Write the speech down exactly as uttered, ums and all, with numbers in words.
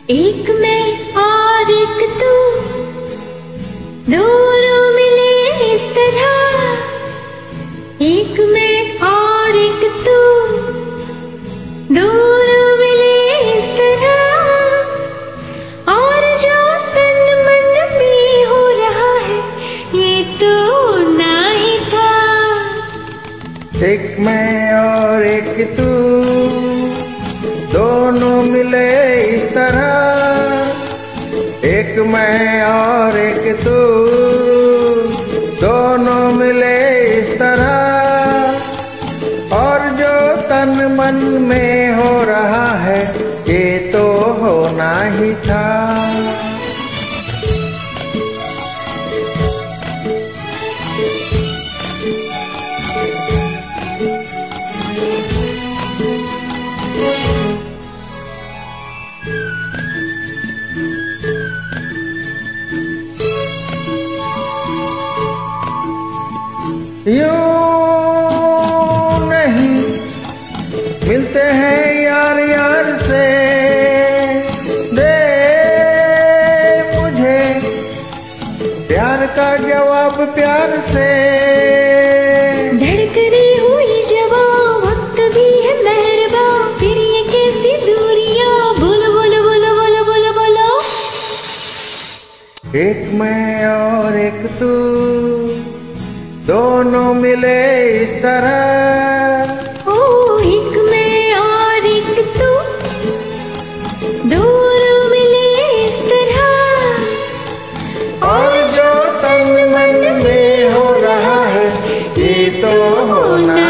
एक मैं और एक तू, दोनों मिले इस तरह। एक मैं और एक तू, दोनों मिले इस तरह। और जो तन मन में हो रहा है ये तो होना ही था। एक मैं और एक तू, दोनों मिले इस तरह। एक मैं और एक तू, दोनों मिले इस तरह। और जो तन मन में हो रहा है ये तो होना ही था। यूं नहीं मिलते हैं यार यार से, दे मुझे प्यार का जवाब प्यार से। धड़कने हुई जवाब वक्त भी है मेहरबान, फिर ये कैसी दूरियां। बोलो बोलो बोलो बोलो बोलो बोलो। एक मैं और एक तू, दोनों मिले इस तरह। ओ एक मैं और एक तू, दोनों मिले इस तरह। और जो तन मन में हो रहा है ये तो होना